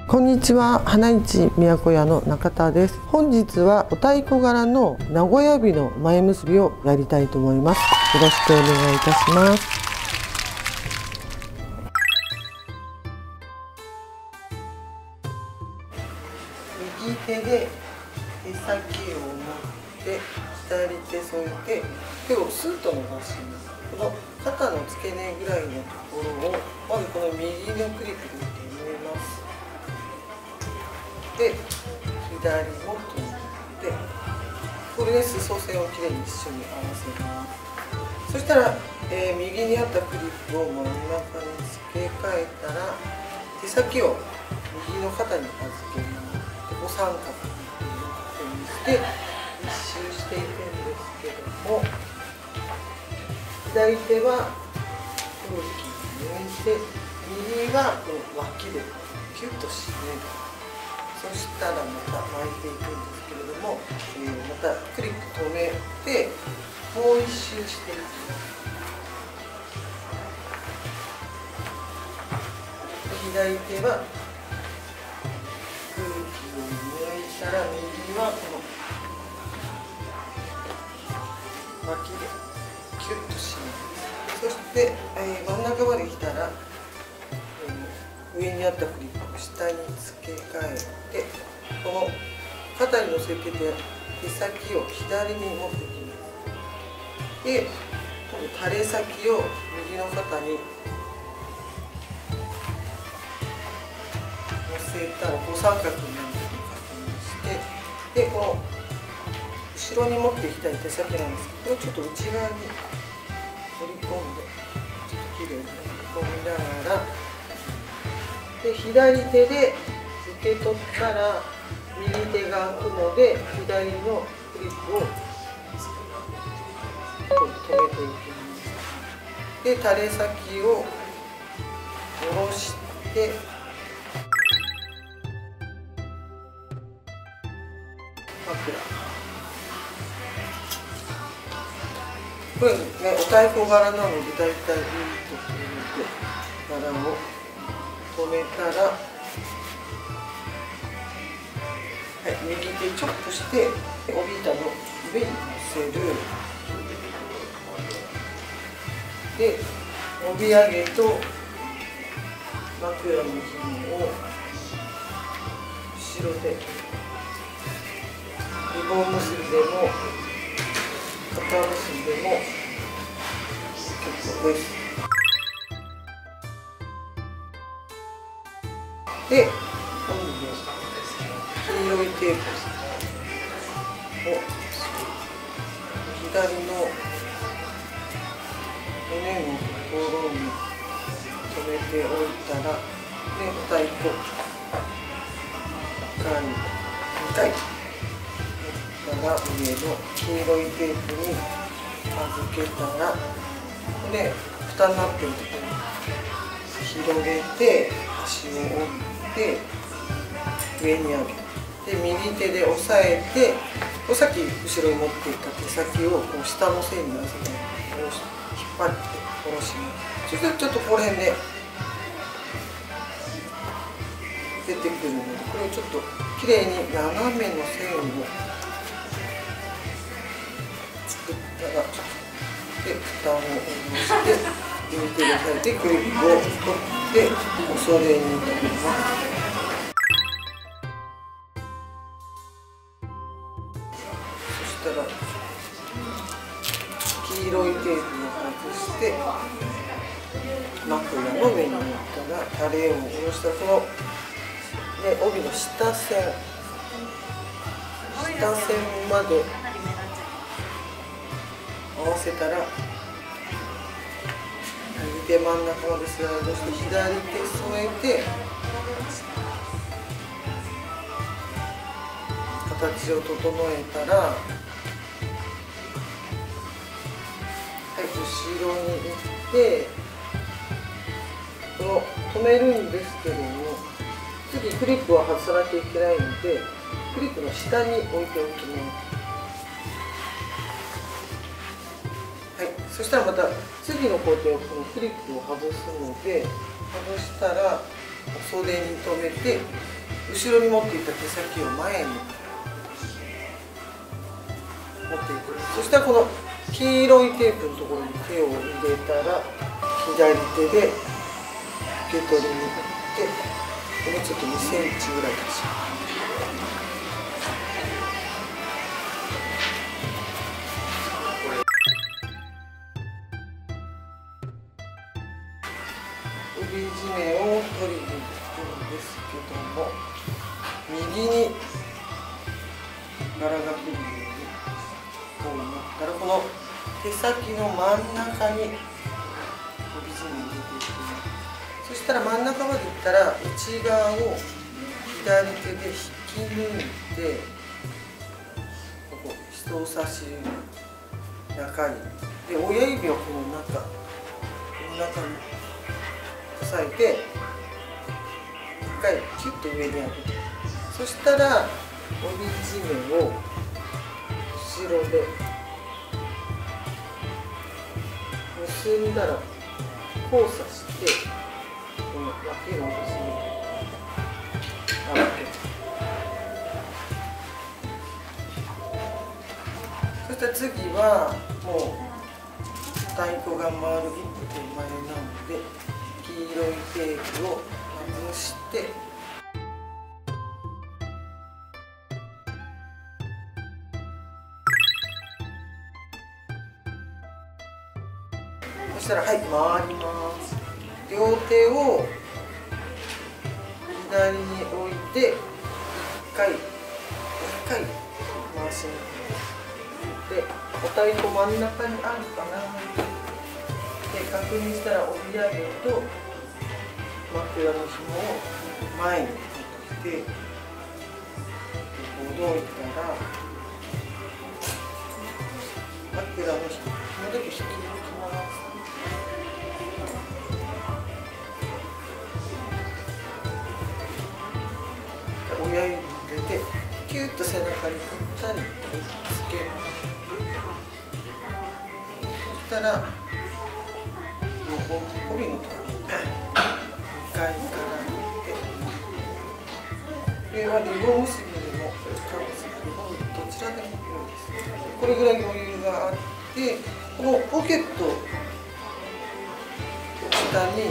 こんにちは、花市都屋の中田です。本日はお太鼓柄の名古屋日の前結びをやりたいと思います。よろしくお願いいたします。右手で手先を持って左手添えて手をスッと伸ばします。この肩の付け根ぐらいのところをまずこの右のクリップで留めます。で、左も留めて、これで裾線をきれいに一緒に合わせます。そしたら、右にあったクリップを真ん中に付け替えたら手先を右の肩に預けます。で、こう三角にして一周していくんですけども、左手はこの時期に抜いて、右はこの脇でキュッと締める。そしたらまた巻いていくんですけれども、またクリップ止めてもう一周していきます。左手は空気を抜いたら、右はこの脇でキュッと締めます。そして、真ん中まで来たら、上にあったクリップを下に付け替えて、この肩に乗せて手先を左に持ってきます。で、この垂れ先を右の肩に乗せたら、こう三角になるのを確認して、で、この後ろに持っていきたい手先なんですけど、これをちょっと内側に取り込んで、ちょっときれいに取り込みながら、で、左手で受け取ったら右手が開くので、左のクリップを止めていきます。で、垂れ先を下ろして枕。これね、お太鼓柄なのでだいたいいいところで柄を止めたら、はい、右手チョップして帯板の上に乗せる。で、帯揚げと枕の紐を後ろでリボン結びでも肩結びでも結構です。で、今度黄色いテープを左の骨のところに留めておいたら、で、太鼓2回から上の黄色いテープに預けたら、で、蓋になっているところに広げて端を折って上に上げて、右手で押さえて、さっき後ろに持っていた手先をこう下の線に合わせて引っ張って下ろします。そしたらちょっとこの辺で出てくるので、これをちょっときれいに斜めの線を作ったら、で、蓋を下ろして右手で押さえてクリップを取ってお袖に取ります。そしたら黄色いテープを外して枕の上に乗ったら、タレを下ろしたこの、ね、帯の下線まで合わせたら、右手真ん中までスライドして左手添えて形を整えたら、はい、後ろに行ってこの止めるんですけども、次クリップを外さなきゃいけないので、クリップの下に置いておきます。はい、そしたらまた次の工程はこのクリップを外すので、外したらお袖に留めて後ろに持っていった手先を前に持っていく。そしたらこの黄色いテープのところに手を入れたら左手で受け取りに行ってこれちょっと2センチぐらい出します。帯締めを取りに行くんですけども、右に柄が来るようにこうなったらこの手先の真ん中に帯締め入れていきます。そしたら真ん中までいったら内側を左手で引き抜いて、ここ人差し指中指で親指をこの中に押さえて一回キュッと上に上げて、そしたら帯締めを後ろで結んだら交差してこの脇の帯締めを合わせて、そしたら次はもう太鼓が回る一歩手前なので黄色いテープを外して、そしたらはい回ります。両手を左に置いて一回回します。でお太鼓真ん中にあるかなで確認したら帯揚げと枕の紐を前に持ってほどいたら枕の紐だけ引き抜きます。親指入れてキュッと背中にぴったりつけます。そしたら帯のところに2回から入れて、これはリボン結びでも深結びでもどちらでもいいです。これぐらい余裕があって、このポケットを下に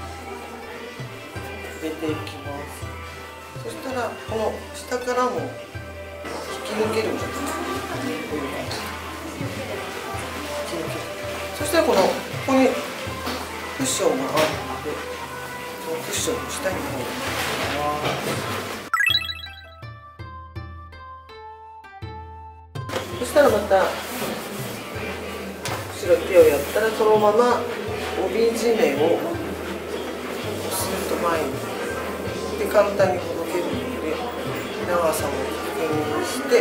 入れていきます。そしたらこの下からも引き抜けるんです。こういう感じで引き抜ける。そしたらここにクッションがあるので、そのクッションの下にこう、そしたらまた後ろ手をやったらそのまま帯締めをスッと前にで簡単にほどけるので、長さを確認して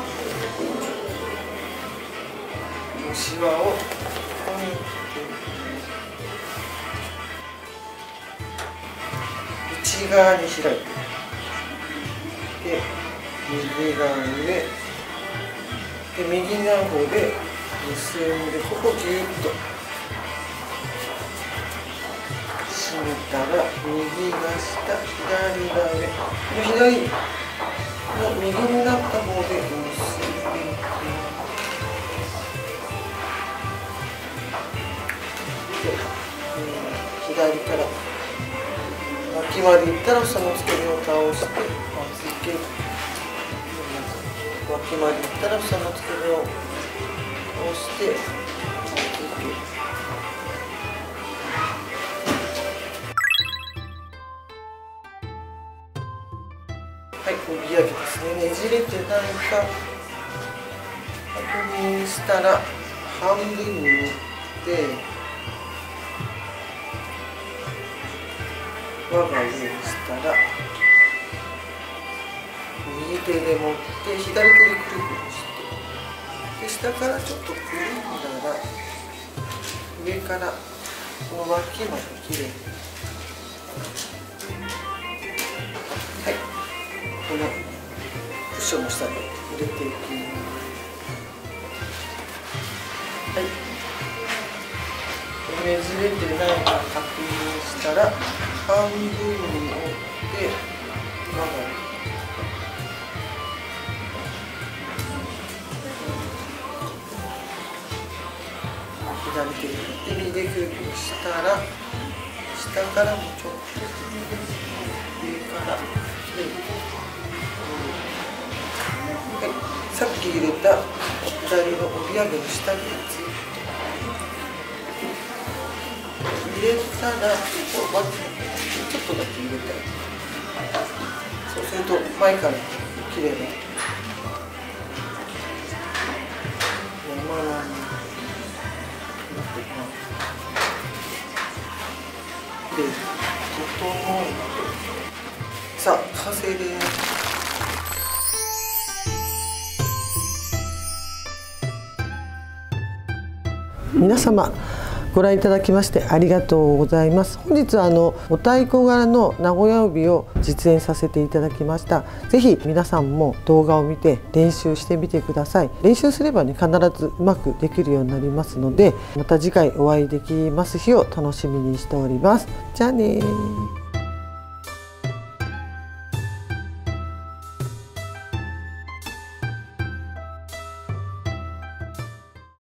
シワをここに内側に開いて、で右側にで右の方で結んで、ここギュッと締めたら右が下、左が上、左の右になった方で結んでいきます。左から脇までいったらその付け根を倒してつける。脇までいったらその付け根を倒してつける。はい、帯揚げですね。ねじれてないか確認したら半分に折って輪が上にしたら右手で持って左手でくるくるして、で下からちょっとくるんだら上からこの脇まできれいに、はい、このクッションの下に入れていきます。はい、ねじれてないか確認したら半分に折って輪がで右首したら下からもちょっと上からはい、さっき入れた左の帯揚げの下に入れたらちょっとだけ入れたい。そうすると前からきれいな山なにで整えて、さあ完成です。皆様ご覧いただきましてありがとうございます。本日はお太鼓柄の名古屋帯を実演させていただきました。ぜひ皆さんも動画を見て練習してみてください。練習すればね必ずうまくできるようになりますので、また次回お会いできます日を楽しみにしております。じゃあねー。